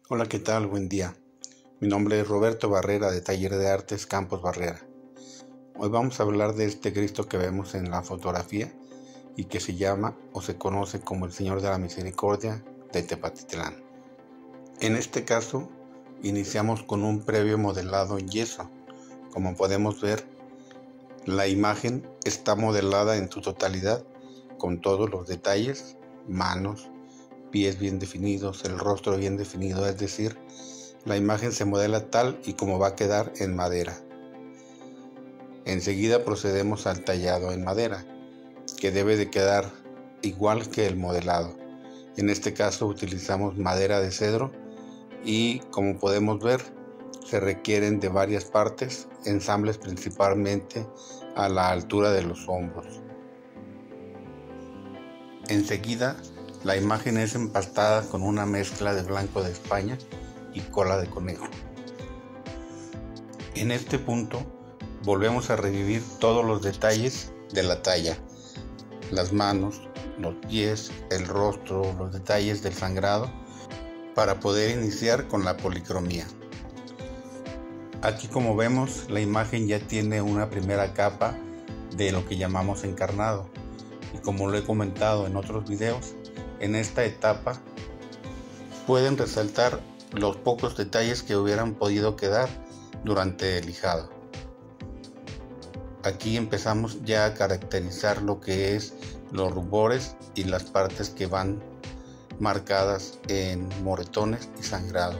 Hola, ¿qué tal? Buen día. Mi nombre es Roberto Barrera de Taller de Artes Campos Barrera. Hoy vamos a hablar de este Cristo que vemos en la fotografía y que se llama o se conoce como el Señor de la Misericordia de Tepatitlán. En este caso, iniciamos con un previo modelado en yeso. Como podemos ver, la imagen está modelada en su totalidad con todos los detalles, manos, pies bien definidos, el rostro bien definido, es decir, la imagen se modela tal y como va a quedar en madera. Enseguida procedemos al tallado en madera, que debe de quedar igual que el modelado. En este caso utilizamos madera de cedro y, como podemos ver, se requieren de varias partes, ensambles principalmente a la altura de los hombros. Enseguida, la imagen es empastada con una mezcla de blanco de España y cola de conejo. En este punto, volvemos a revivir todos los detalles de la talla: las manos, los pies, el rostro, los detalles del sangrado, para poder iniciar con la policromía. Aquí, como vemos, la imagen ya tiene una primera capa de lo que llamamos encarnado, y como lo he comentado en otros videos, en esta etapa pueden resaltar los pocos detalles que hubieran podido quedar durante el lijado. Aquí empezamos ya a caracterizar lo que es los rubores y las partes que van marcadas en moretones y sangrados.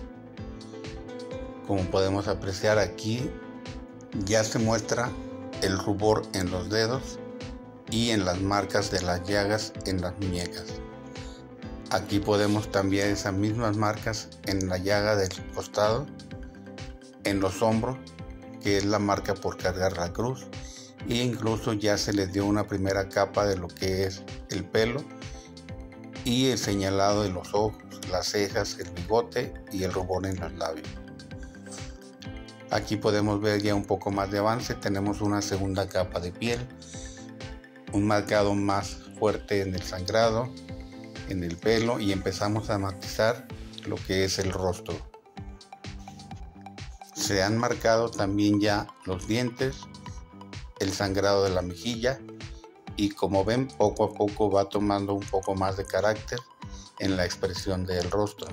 Como podemos apreciar, aquí ya se muestra el rubor en los dedos y en las marcas de las llagas en las muñecas. Aquí podemos también esas mismas marcas en la llaga del costado, en los hombros, que es la marca por cargar la cruz, e incluso ya se les dio una primera capa de lo que es el pelo y el señalado de los ojos, las cejas, el bigote y el rubor en los labios. Aquí podemos ver ya un poco más de avance. Tenemos una segunda capa de piel, un marcado más fuerte en el sangrado, en el pelo, y empezamos a matizar lo que es el rostro. Se han marcado también ya los dientes, el sangrado de la mejilla, y como ven, poco a poco va tomando un poco más de carácter en la expresión del rostro.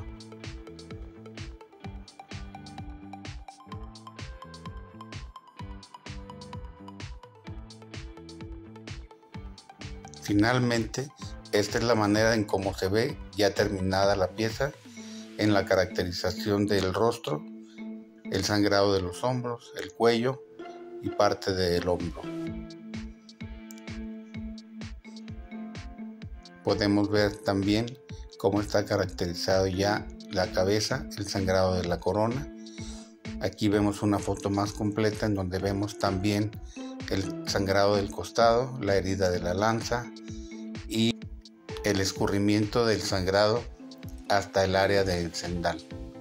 Finalmente, esta es la manera en cómo se ve ya terminada la pieza, en la caracterización del rostro, el sangrado de los hombros, el cuello y parte del hombro. Podemos ver también cómo está caracterizado ya la cabeza, el sangrado de la corona. Aquí vemos una foto más completa en donde vemos también el sangrado del costado, la herida de la lanza y el escurrimiento del sangrado hasta el área del cendal.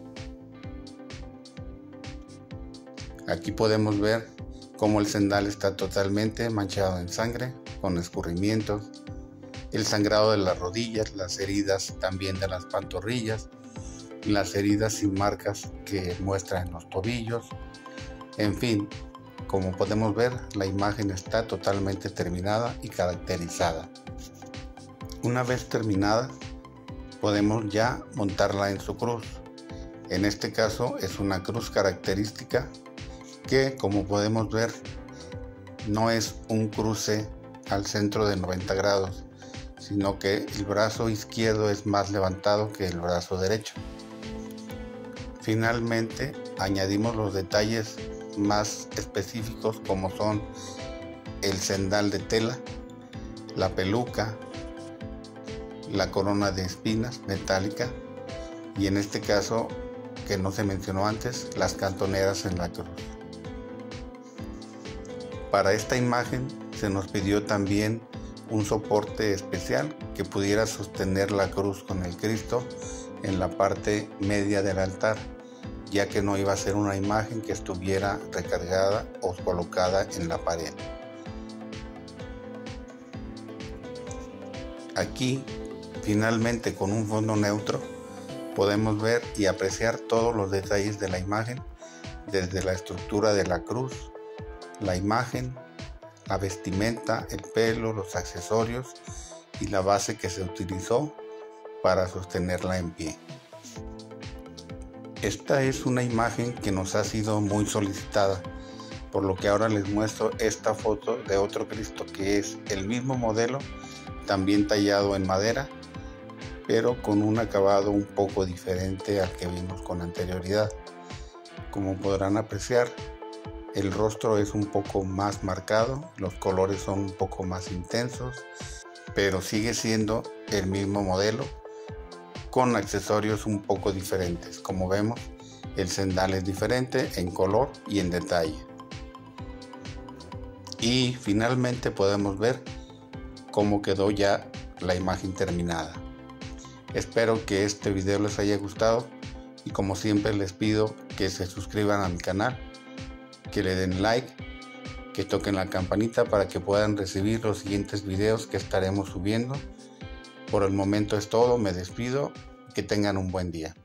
Aquí podemos ver cómo el cendal está totalmente manchado en sangre, con escurrimientos, el sangrado de las rodillas, las heridas también de las pantorrillas, las heridas y marcas que muestran en los tobillos. En fin, como podemos ver, la imagen está totalmente terminada y caracterizada. Una vez terminada, podemos ya montarla en su cruz. En este caso es una cruz característica que, como podemos ver, no es un cruce al centro de 90 grados, sino que el brazo izquierdo es más levantado que el brazo derecho. Finalmente, añadimos los detalles más específicos, como son el cendal de tela, la peluca, la corona de espinas metálica y, en este caso que no se mencionó antes, las cantoneras en la cruz. Para esta imagen se nos pidió también un soporte especial que pudiera sostener la cruz con el Cristo en la parte media del altar, ya que no iba a ser una imagen que estuviera recargada o colocada en la pared. Aquí, finalmente, con un fondo neutro, podemos ver y apreciar todos los detalles de la imagen, desde la estructura de la cruz, la imagen, la vestimenta, el pelo, los accesorios y la base que se utilizó para sostenerla en pie. Esta es una imagen que nos ha sido muy solicitada, por lo que ahora les muestro esta foto de otro Cristo que es el mismo modelo, también tallado en madera, pero con un acabado un poco diferente al que vimos con anterioridad. Como podrán apreciar, el rostro es un poco más marcado, los colores son un poco más intensos, pero sigue siendo el mismo modelo con accesorios un poco diferentes. Como vemos, el cendal es diferente en color y en detalle. Y finalmente podemos ver cómo quedó ya la imagen terminada. Espero que este video les haya gustado y como siempre les pido que se suscriban a mi canal, que le den like, que toquen la campanita para que puedan recibir los siguientes videos que estaremos subiendo. Por el momento es todo, me despido, que tengan un buen día.